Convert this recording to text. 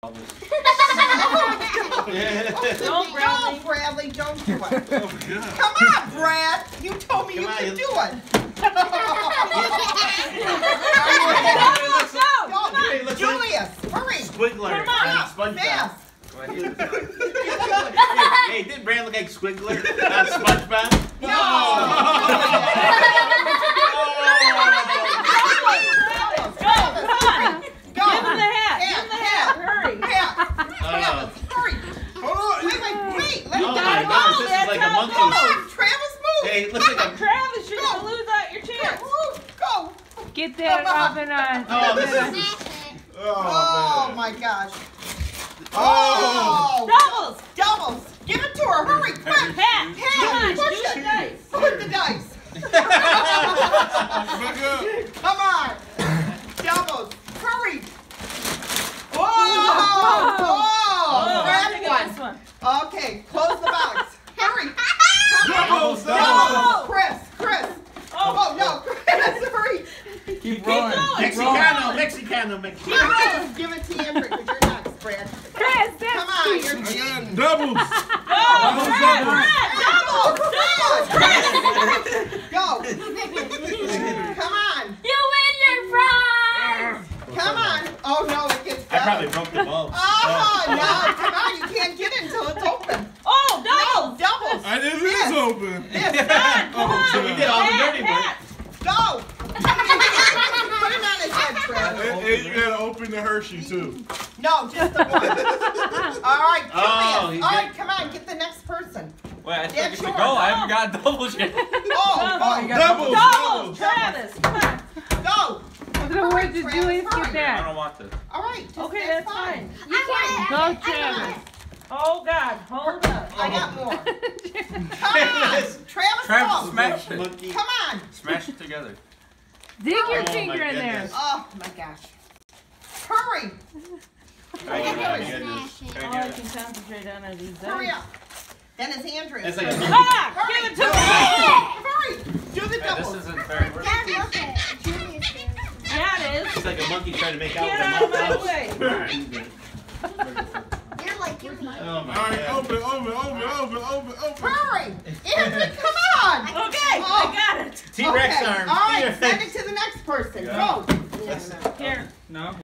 Don't Bradley, don't do it. Oh, Come on, Brad. You told me you could do it. Go. Julius, hurry. Squiggler. Come on, fast. Hey, didn't Brad look like Squiggler on SpongeBob? No. Hey, looks like a Travis, you're gonna lose out your chance. Go. Get that off and on. Oh, this is. Oh my gosh. Oh. Doubles. Give it to her. Hurry, quick. Pat, push do the dice. Put the dice. Come on. Doubles. Hurry. Whoa. Grab one. Okay, close the box. Hurry. Doubles. Chris. Oh no, Chris, hurry. Keep rolling. Mexicano. Give it to Andrew because you're next, Brad. Chris, that's Come on, you're cheating. Doubles. Go. Come on. You win your prize. Come on. Oh no, it gets I probably broke the bulb. Oh no, come on, you can't get it until it's open. Oh, doubles. Doubles. It is open. So we did all the dirty work. Go. Put it on his head, Fred. And you gotta open the Hershey too. No, just the one. All right, Oh, Julius. All right, come on, get the next person. Wait, I That's still get to yours. go. I haven't got doubles yet. Doubles. Travis, come on. Go. Where did Julius get I that? don't want to. All right. Okay, that's fine. You can't. Go, Travis. Oh, God, hold up. I got more. Come on. Travis, Travis, go. smash it. Come on. Smash it together. Dig your Oh, finger my in there. goodness. Oh, my gosh. Hurry. Oh, my goodness. All I can concentrate on are these Hurry dice. up. Then it's Andrew. That's like a Ah! Hurry. Give it to me! Hurry. Do the Hey, this double. isn't fair. That's okay. Julius did. Yeah, it is. It's like a monkey trying to make out Get with a out of my mouse. way. You're like your mom. Oh my All right, God. open. Hurry. Andrew, come on. Okay, I got it. T-Rex Okay. arms. All right, T-Rex. send it to the next person. Go. Here. No.